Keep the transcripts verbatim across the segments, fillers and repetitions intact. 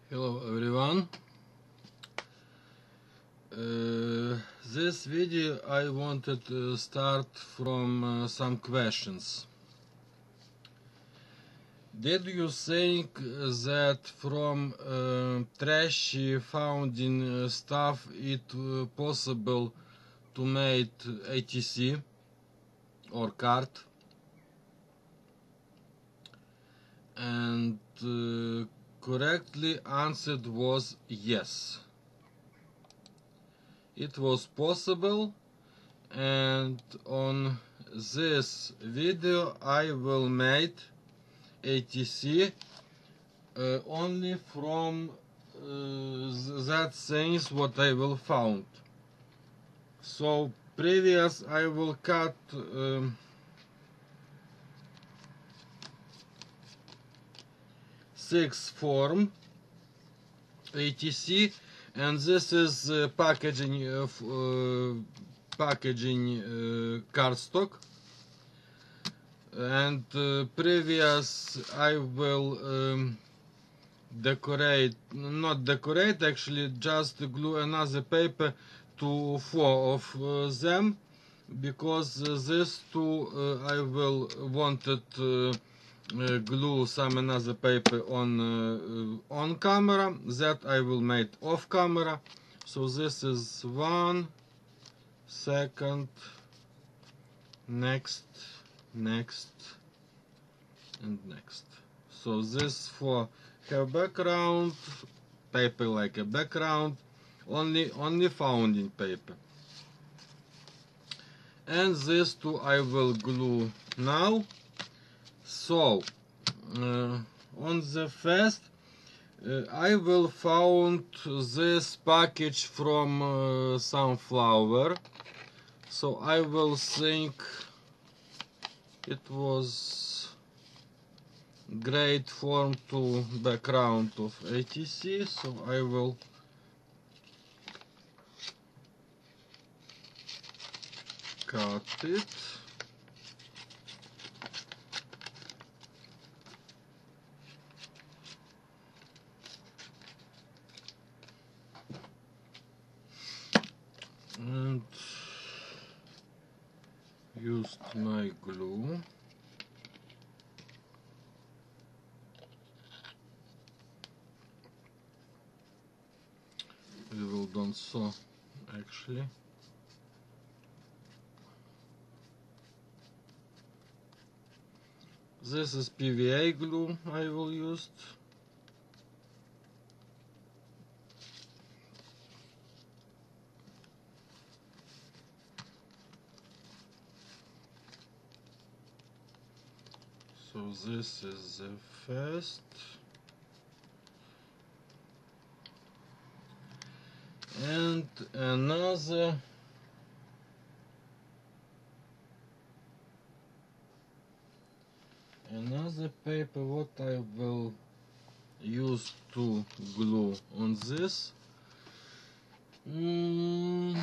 Hello everyone. Uh, this video I wanted to start from uh, some questions. Did you think that from uh, trashy founding stuff it uh, possible to make A T C or card? And uh, correctly answered was yes. It was possible, and on this video I will make A T C uh, only from uh, that things what I will found. So previous I will cut um, six form A T C, and this is uh, packaging of uh, packaging uh, cardstock. And uh, previous I will um, decorate, not decorate actually, just glue another paper to four of uh, them, because uh, these two uh, I will wanted uh, uh, glue some another paper on uh, on camera, that I will make off camera. So this is one, second, next, next and next. So this for have background paper, like a background, only only founding paper. And this two I will glue now. So uh, on the first uh, I will found this package from uh, Sunflower. So I will think it was great form to background of A T C, so I will cut it. And used my glue. We will done so actually. This is P V A glue I will use. So this is the first. And another another paper what I will use to glue on this. Mm,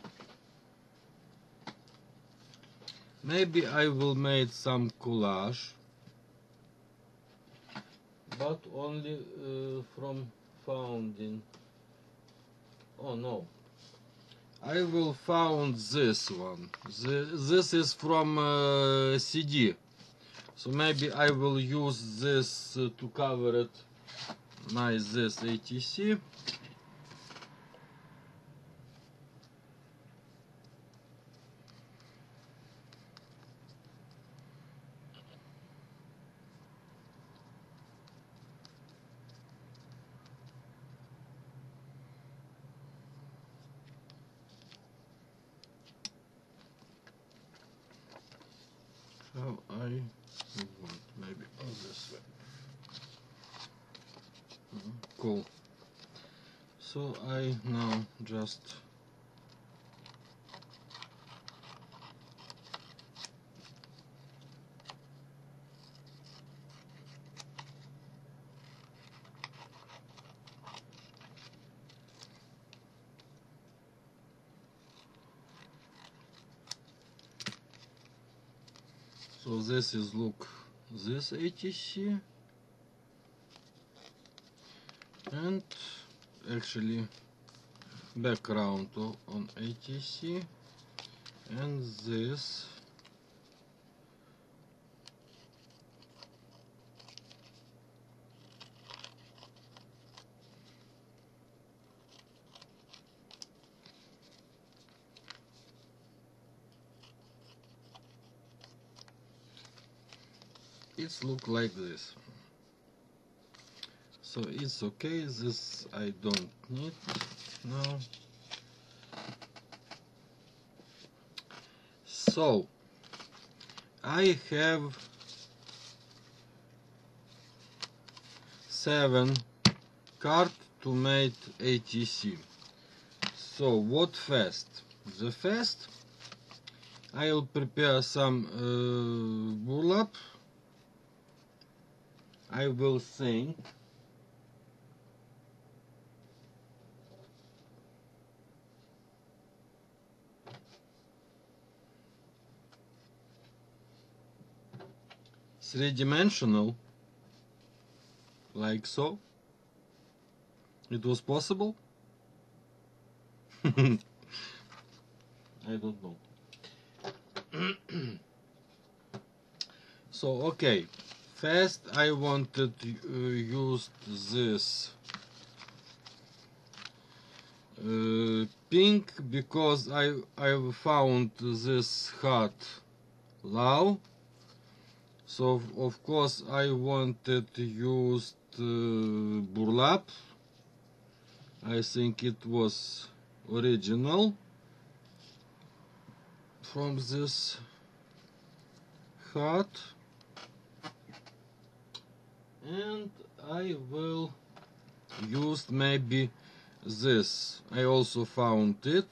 maybe I will make some collage, but only uh, from founding. Oh no, I will found this one. The, this is from uh, C D, so maybe I will use this uh, to cover it, my this A T C. How I want, maybe on this way. Mm, cool. So I now just so this is look this A T C, and actually background on A T C, and this it's look like this. So it's okay, this I don't need now. So I have seven cards to make A T C. So what first? The first I'll prepare some uh, burlap. I will think three-dimensional, like so. It was possible? I don't know. So okay, first I wanted to uh, use this uh, pink because I I found this hat low. So of course I wanted to use uh, burlap. I think it was original from this hat, and I will use maybe this. I also found it.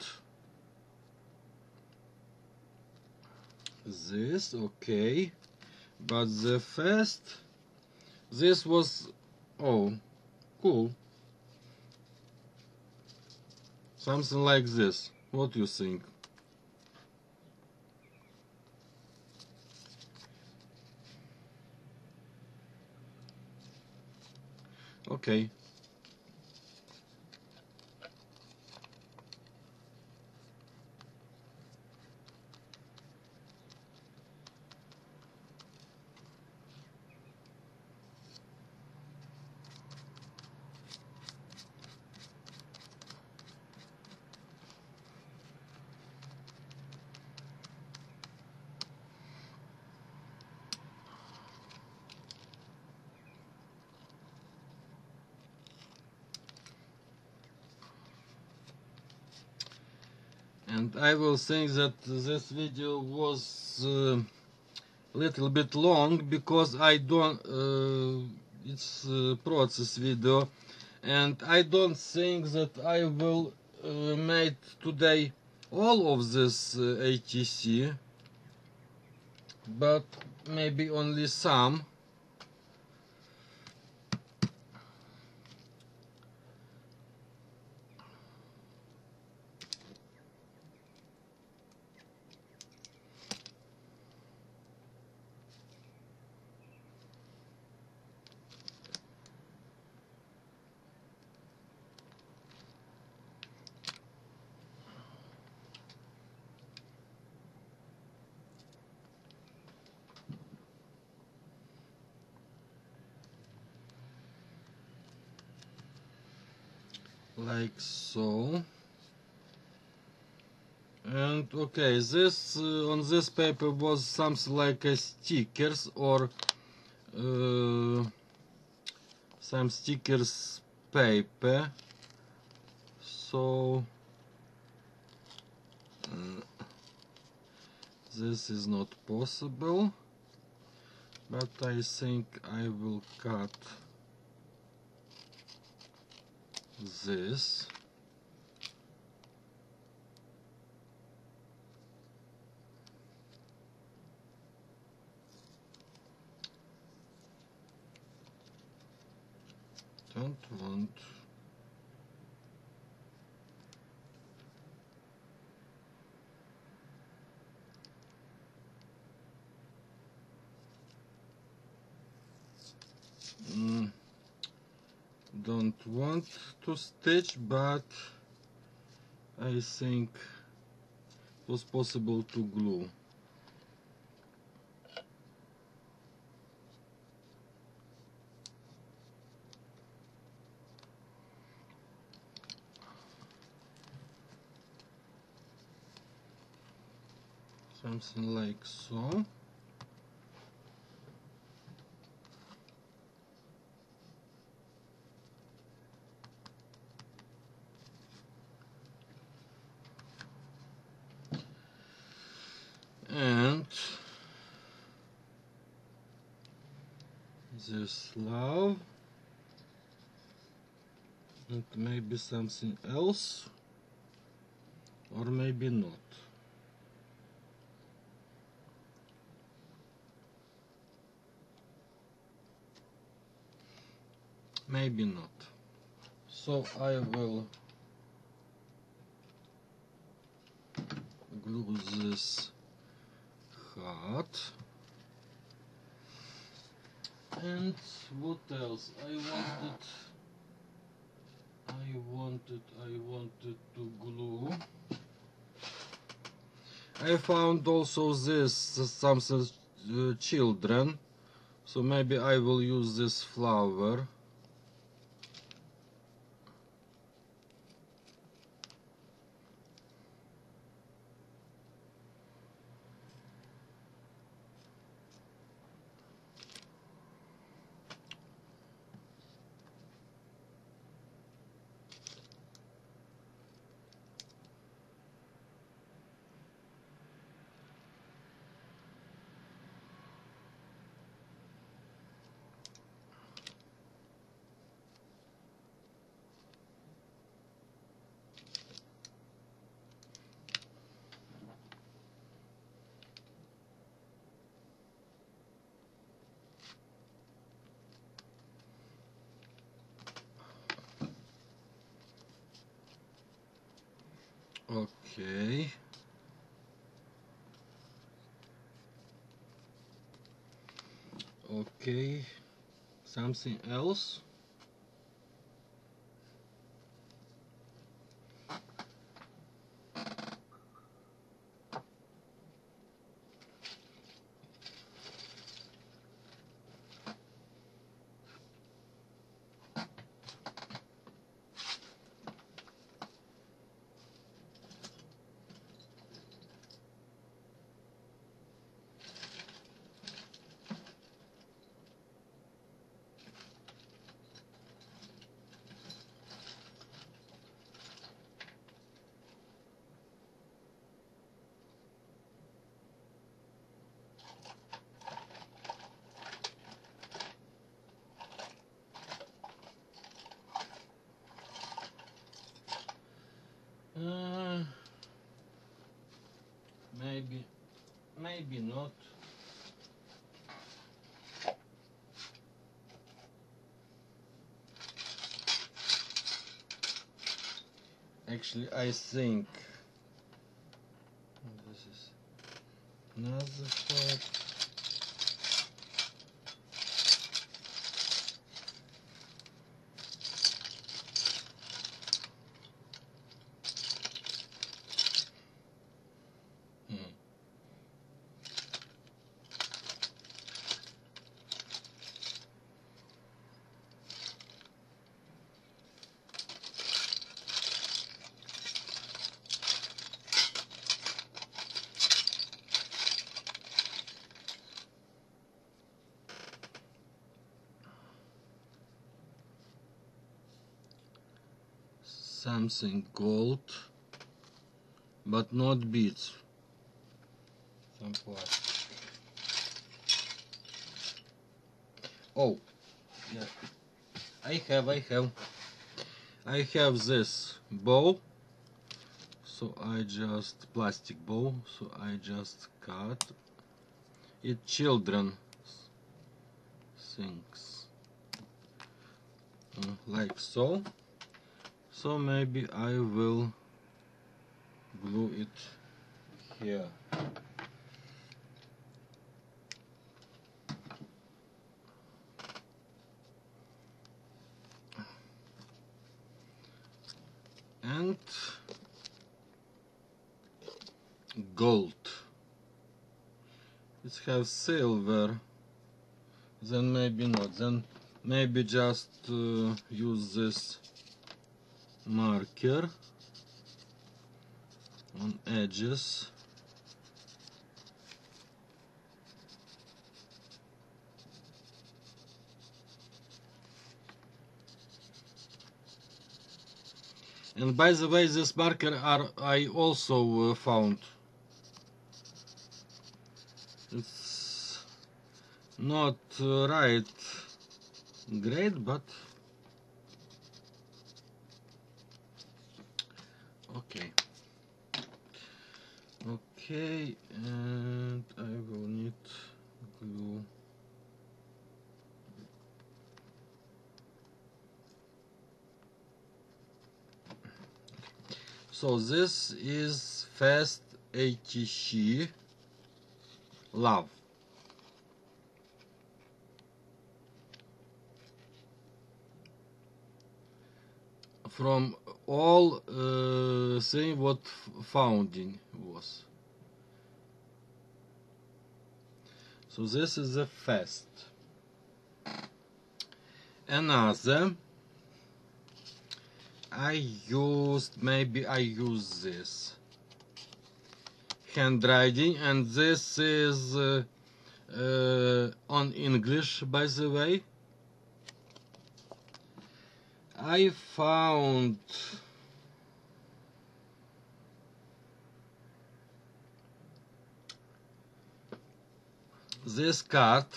This, okay, but the first, this was, oh, cool. Something like this. What do you think? Okay. And I will think that this video was a uh, little bit long because I don't, uh, it's a process video, and I don't think that I will uh, make today all of this uh, A T C, but maybe only some. Like so. And okay, this uh, on this paper was something like a stickers or uh, some stickers paper. So uh, this is not possible, but I think I will cut this. Don't want. Mm, don't want to stitch, but I think it was possible to glue. Something like so. And this love, and maybe something else, or maybe not. Maybe not. So I will glue this heart. And what else? I wanted I wanted I wanted to glue. I found also this something uh, children, so maybe I will use this flower. Okay. Okay. Something else. Uh, maybe, maybe not. Actually, I think this is another part. Hmm. Something gold, but not beads. Some plastic. Oh, yeah. I have, I have, I have this bow. So I just plastic bow. So I just cut it. Children things uh, like so. So maybe I will glue it here. and gold. It has silver, then maybe not, then maybe just uh, use this marker on edges. And by the way, this marker are I also uh, found. It's not uh, right great, but okay. Okay, and I will need glue. So this is Fast A T C Love. From all uh, thing what founding was. So this is the Fast. Another I used, maybe I use this handwriting, and this is uh, uh, on English, by the way. I found this card.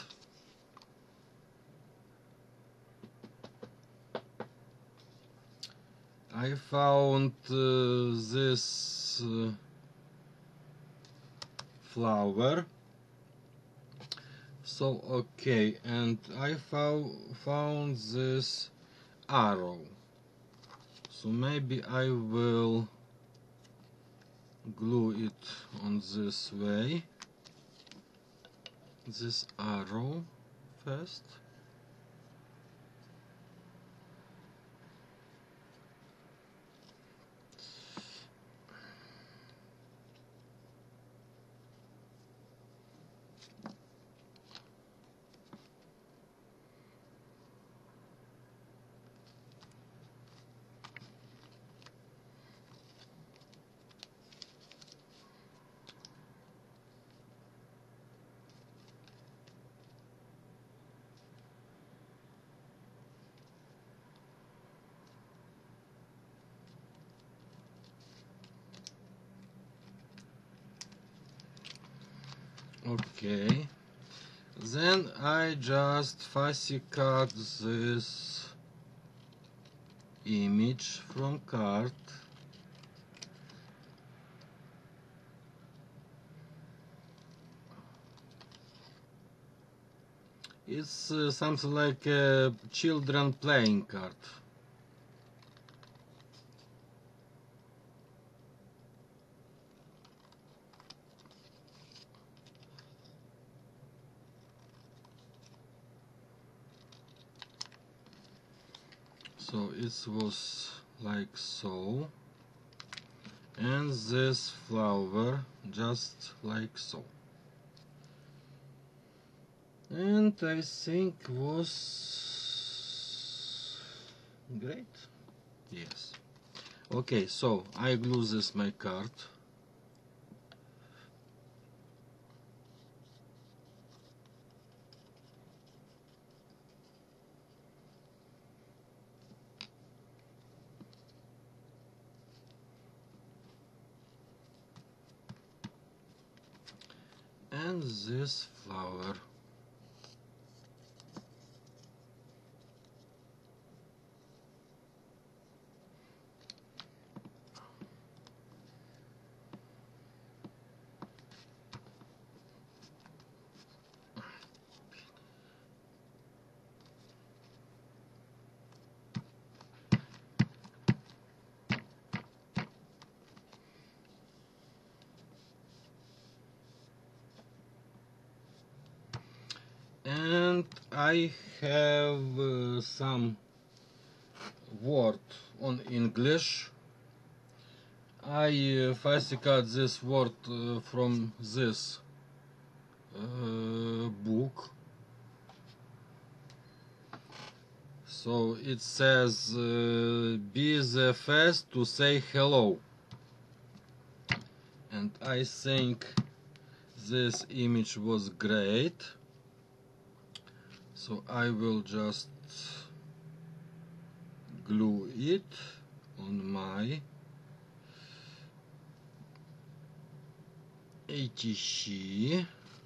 I found uh, this uh, flower. So okay, and I found found this arrow. So maybe I will glue it on this way. This arrow first. Okay, then I just fussy cut this image from card. It's uh, something like a children playing card. So it was like so, and this flower just like so, and I think was great. Yes. Okay, so I glue this my card. And this flower. And I have uh, some word on English. I uh, first got this word uh, from this uh, book. So it says uh, be the first to say hello, and I think this image was great, so I will just glue it on my A T C.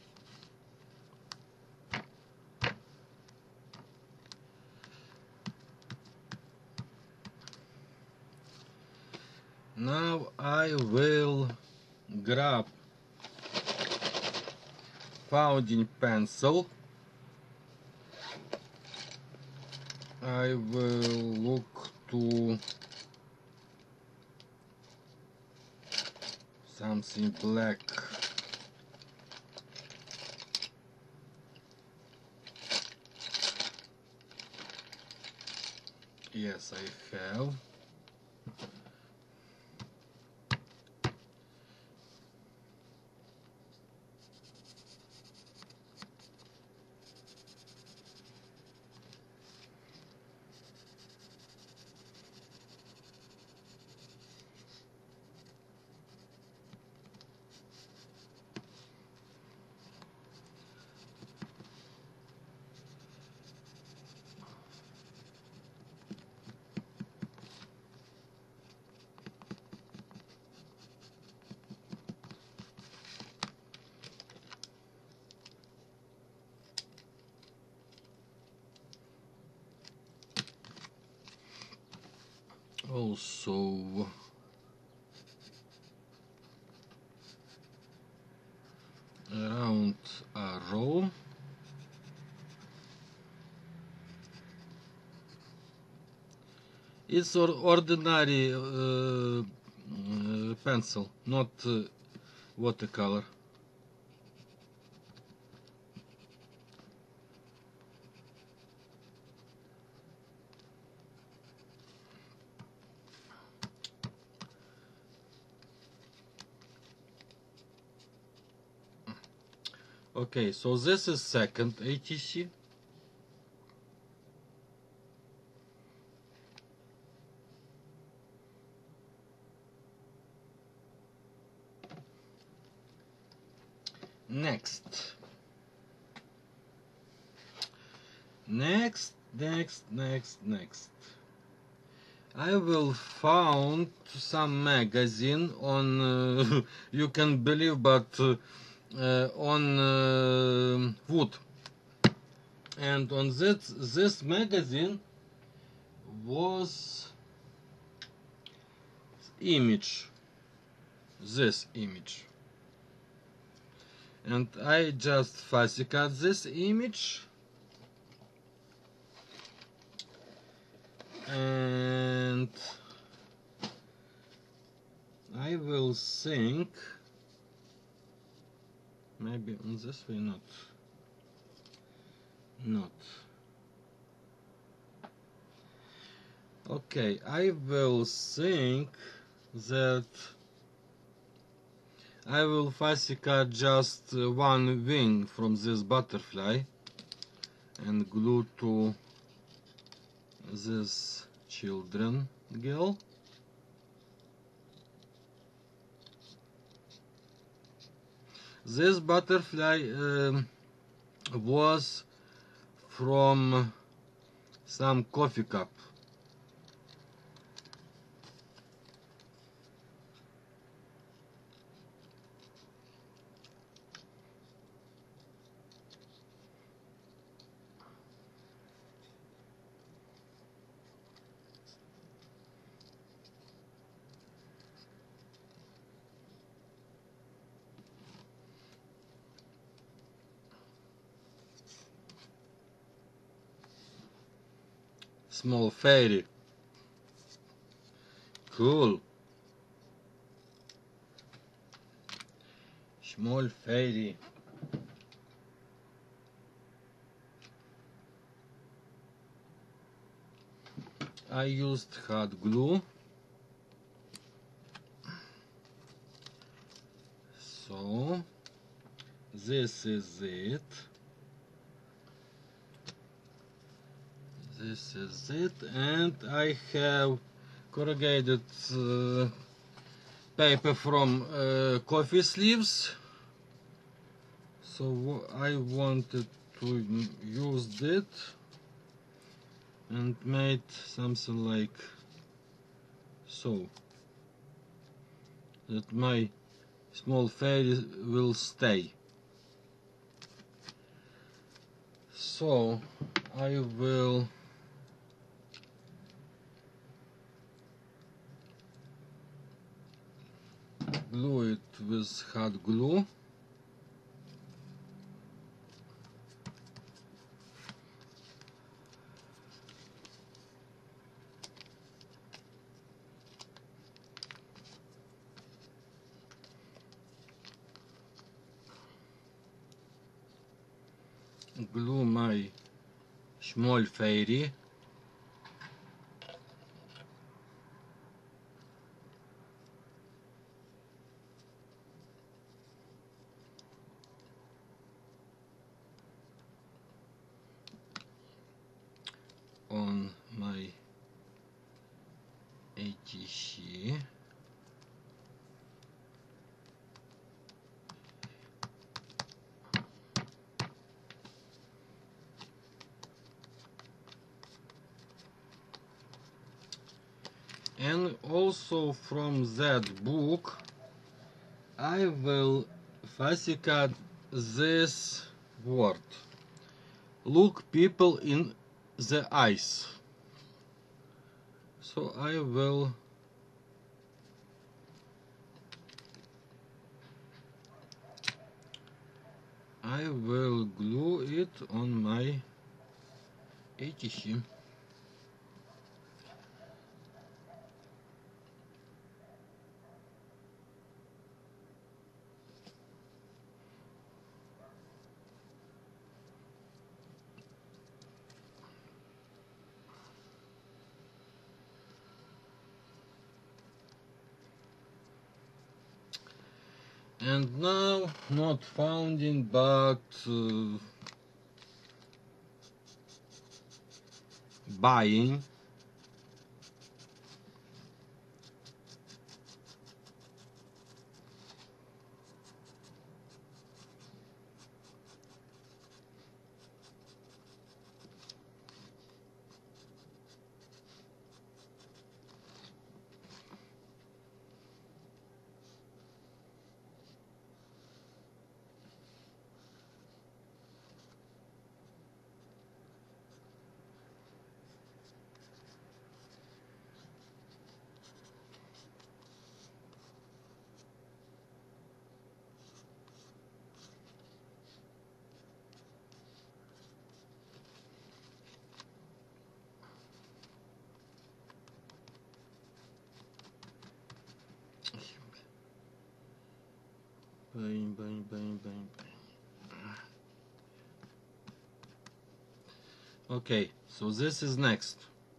Now I will grab fountain pencil. I will look to something black. Yes, I have. Also, around a row. It's or ordinary uh, uh, pencil, not uh, watercolor. Okay, so this is second A T C. Next. Next, next, next, next. I will found some magazine on, uh, you can believe, but uh, uh, on uh, wood. And on this, this magazine was image, this image. And I just fussy cut this image. And I will think maybe on this way, not not okay. I will think that I will fussy cut just one wing from this butterfly and glue to this children girl. This butterfly um, was from some coffee cup. Small fairy. Cool. Small fairy. I used hot glue. this is it. This is it, and I have corrugated uh, paper from uh, coffee sleeves. So I wanted to use it and made something like so, that my small fairy will stay. So I will glue it with hot glue. Glue my small fairy. On my A T C. And also from that book I will fascicate this word. Look people in the eyes. So I will I will glue it on my A T C. And now, not founding, but uh, buying buying, buying, buying, buying, buying. Okay, so this is next.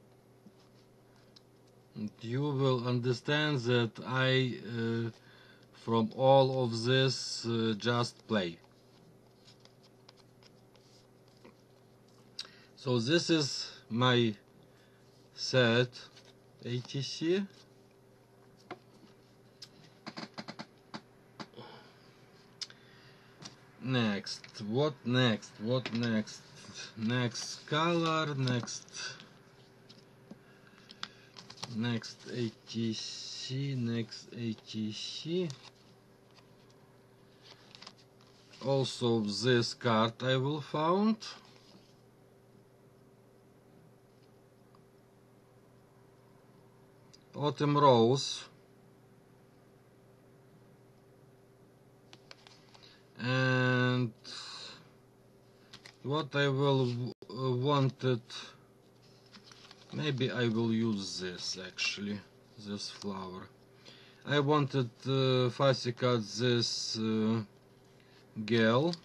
And you will understand that I uh, from all of this uh, just play. So this is my set A T C. Next, what next? What next? Next color, next next A T C, next A T C. Also this card I will found. Autumn Rose. And what I will uh, wanted, maybe I will use this actually, this flower. I wanted uh, fascicate this uh, girl.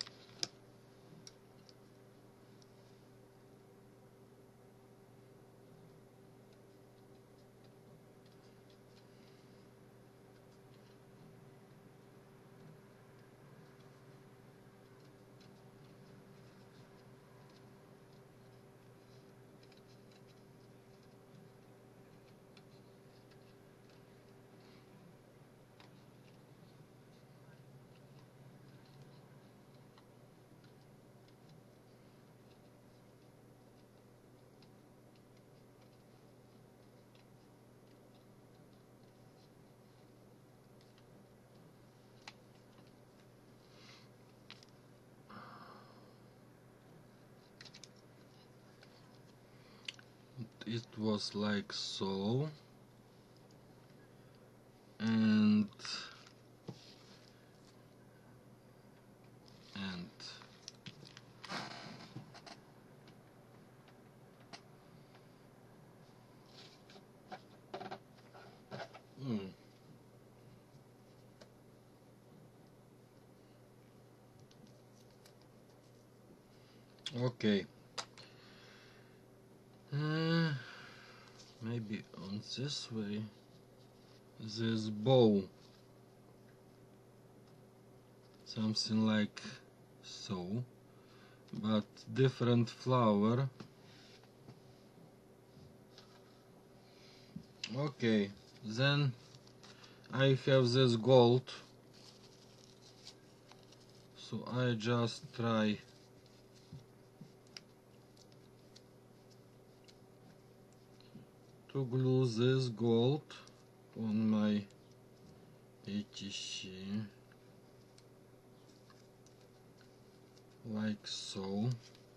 it was like so, and and mm. Okay. Uh, maybe on this way, this bow, something like so, but different flower. Okay, then I have this gold, so I just try to glue this gold on my A T C like so.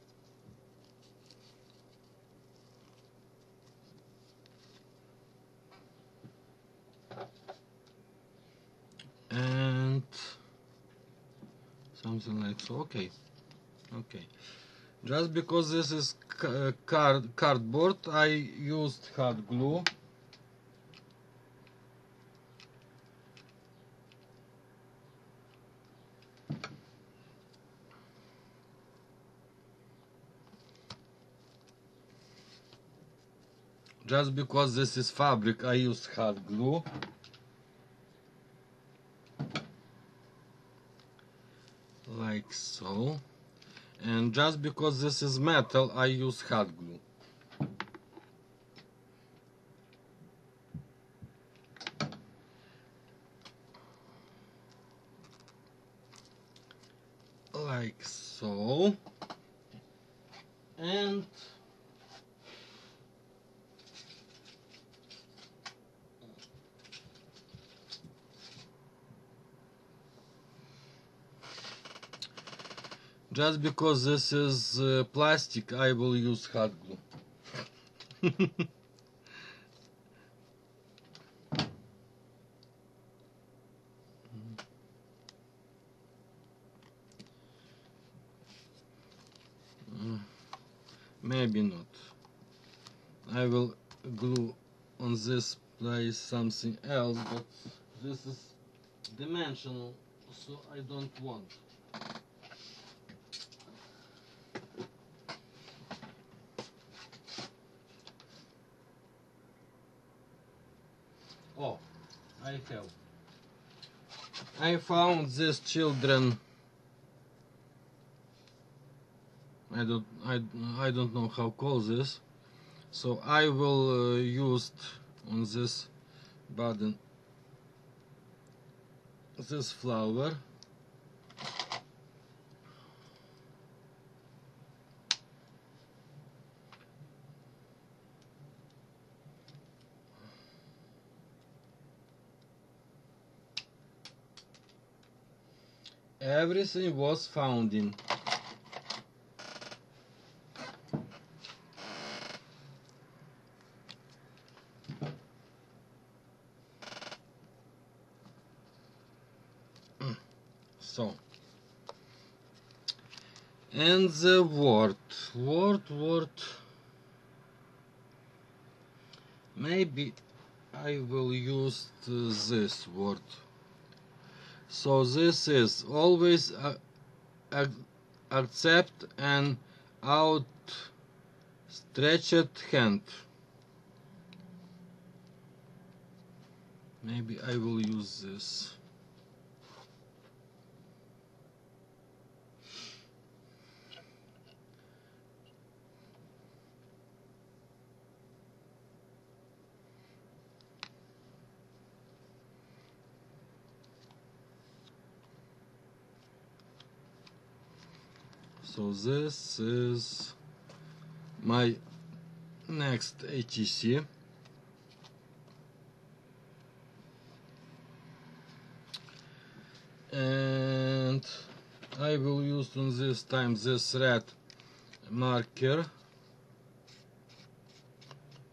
And something like so. Okay, okay. Just because this is ca card cardboard, I used hot glue. Just because this is fabric, I used hot glue. Like so. And just because this is metal, I use hot glue. Like so. And just because this is uh, plastic, I will use hot glue. Maybe not. I will glue on this place something else, but this is dimensional, so I don't want. Oh, I have. I found this children. I don't. I. I don't know how to call this. So I will uh, use on this button this flower. Everything was found in. So, and the word, word, word, maybe I will use this word. So this is always uh, accept an outstretched hand. Maybe I will use this. So this is my next A T C. And I will use on this time this red marker.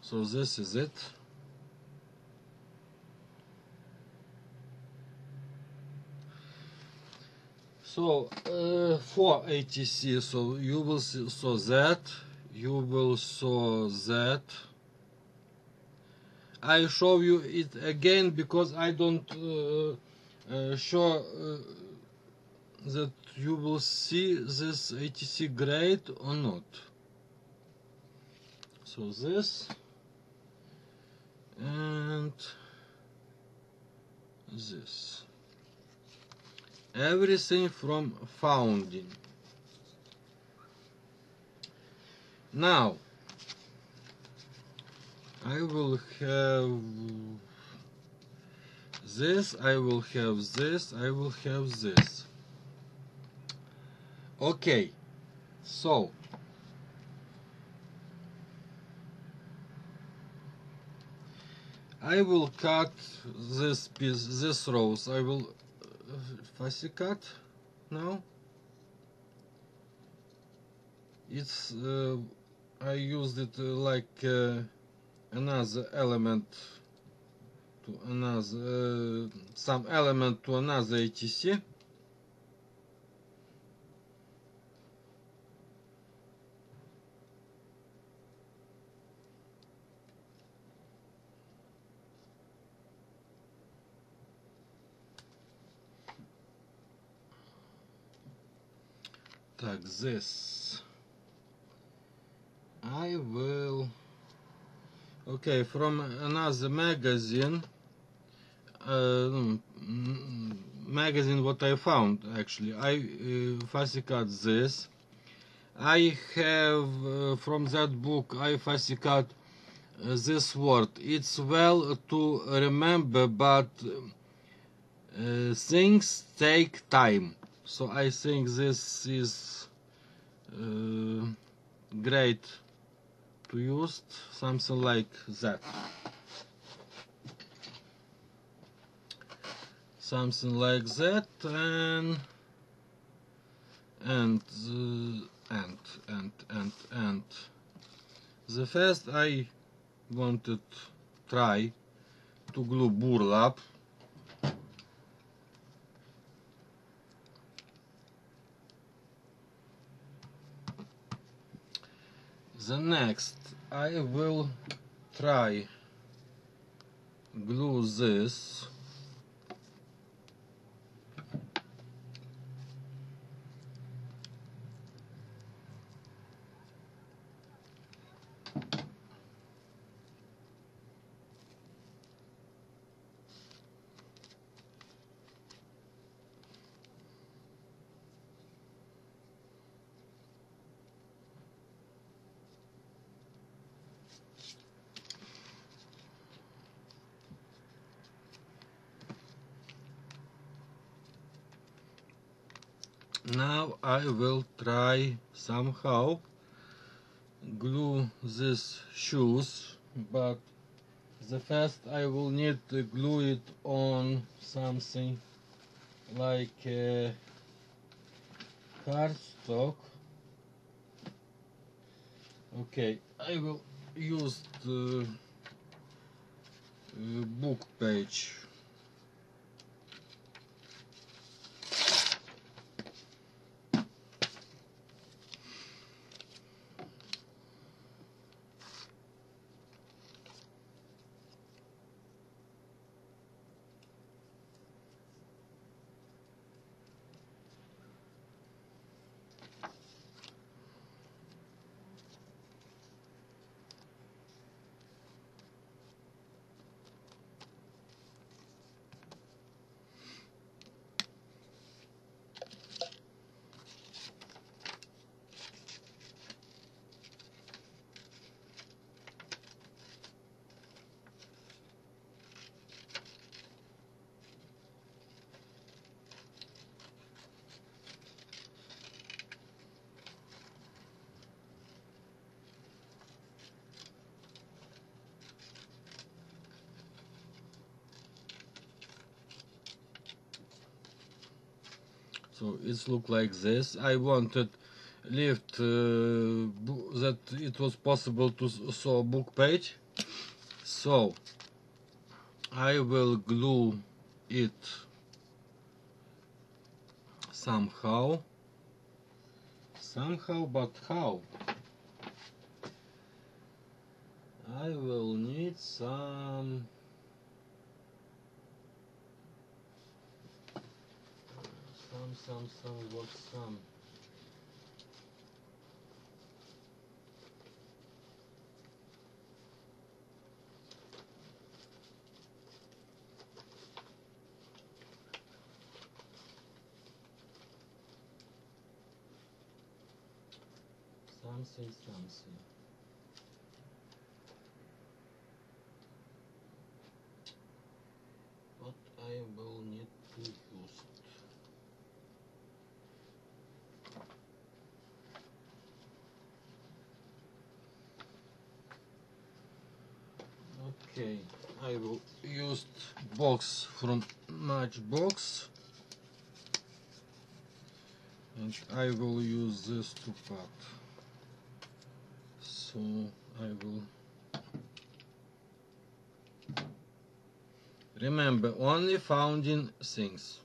So this is it. So uh, for A T C, so you will see, so that you will saw that. I show you it again because I don't uh, uh, show uh, that you will see this A T C grade or not. So this and this. Everything from founding. Now I will have this, I will have this, I will have this. Okay, so I will cut this piece, this rows. I will uh, fussy cut now. It's uh, I used it uh, like uh, another element to another uh, some element to another A T C. Так, this I will okay from another magazine uh, magazine what I found actually. I uh, fussy cut this. I have uh, from that book I fussy cut uh, this word. It's well to remember, but uh, things take time. So I think this is uh, great to use, something like that. Something like that, and and uh, and and and and the first I wanted try to glue burlap. The next I will try glue this. Now I will try somehow glue these shoes, but the first I will need to glue it on something like uh, cardstock. Okay, I will use the uh, book page. So it's look like this. I wanted lift uh, that it was possible to sew book page. So I will glue it somehow somehow but how? I will need some some some some what some something something what I will need to use. Okay, I will use box from Matchbox, and I will use this to cut. So I will remember only founding things.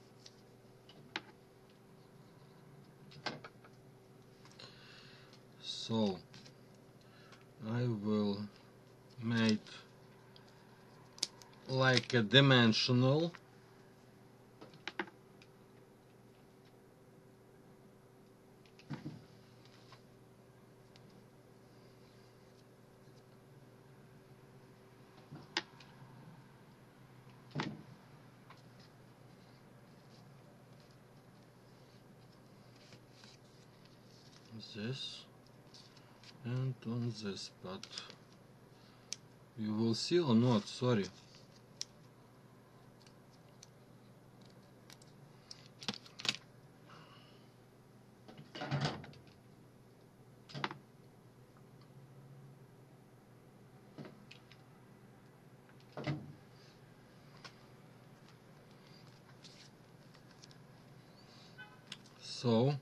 So I will make like a dimensional this and on this, but you will see or not, sorry. So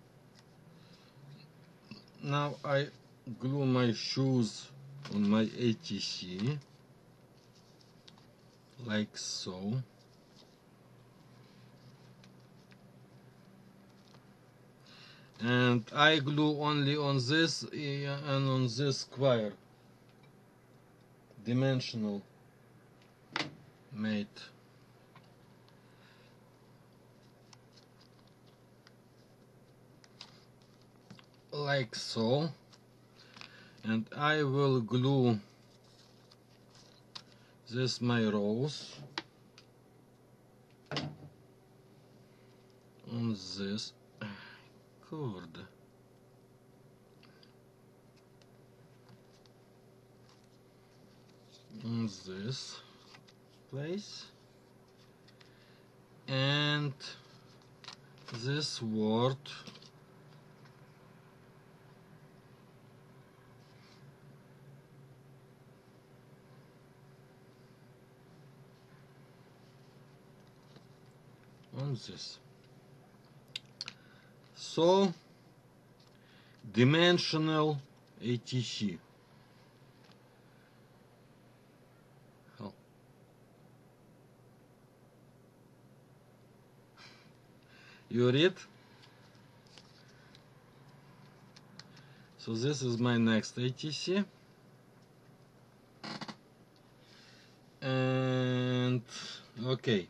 now I glue my shoes on my A T C like so. And I glue only on this and on this square dimensional made. Like so. And I will glue this my rows on this. Kurde. On this place, and this word on this. So dimensional A T C. Oh. You read? So this is my next A T C, and okay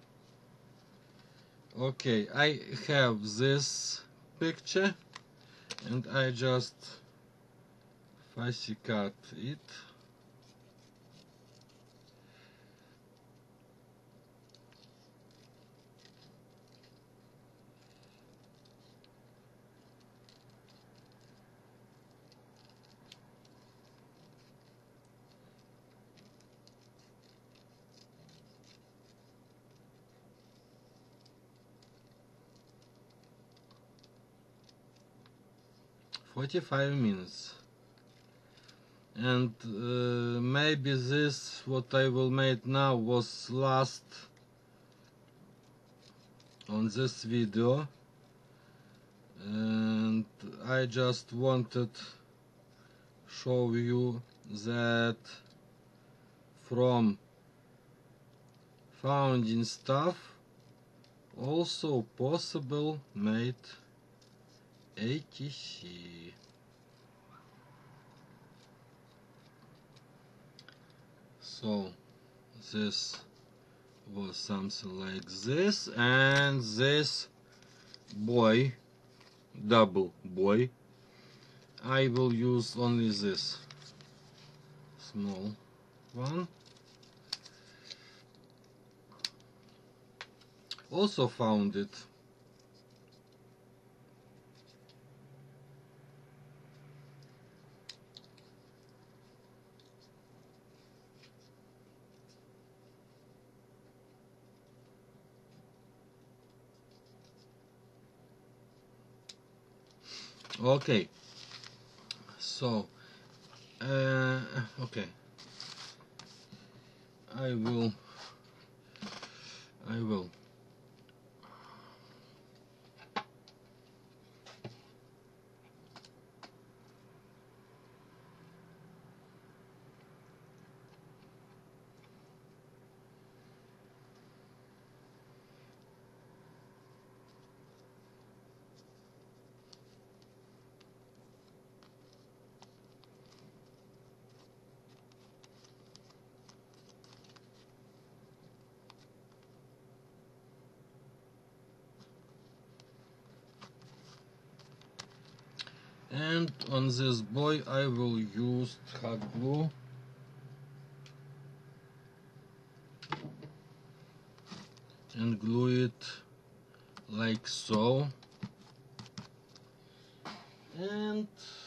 okay I have this picture, and I just fussy cut it. forty-five minutes, and uh, maybe this what I will make now was last on this video, and I just wanted show you that from founding stuff, also possible made etc. So this was something like this, and this boy, double boy, I will use only this small one. Also found it. Okay, so uh, okay, I will I will and on this boy I will use hot glue and glue it like so, and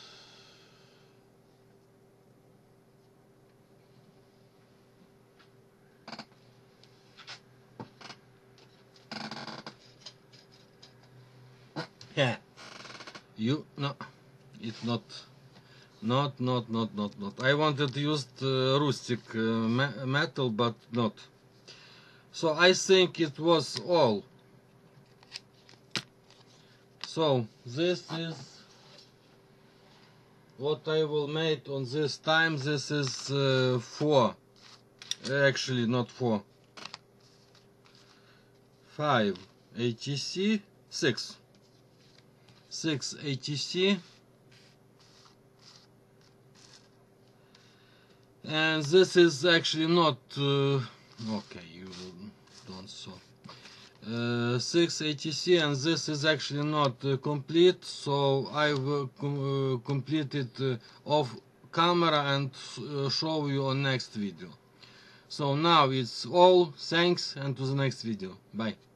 yeah, you no, it's not not not not not not I wanted to use uh, rustic uh, me metal, but not. So I think it was all. So this is what I will make on this time. This is uh, four, actually not four, five A T C, six, six A T C, and this is actually not uh, okay. You don't so. Uh, six A T C, and this is actually not uh, complete, so I will com uh, complete it uh, off camera and uh, show you on next video. So now it's all. Thanks, and to the next video. Bye.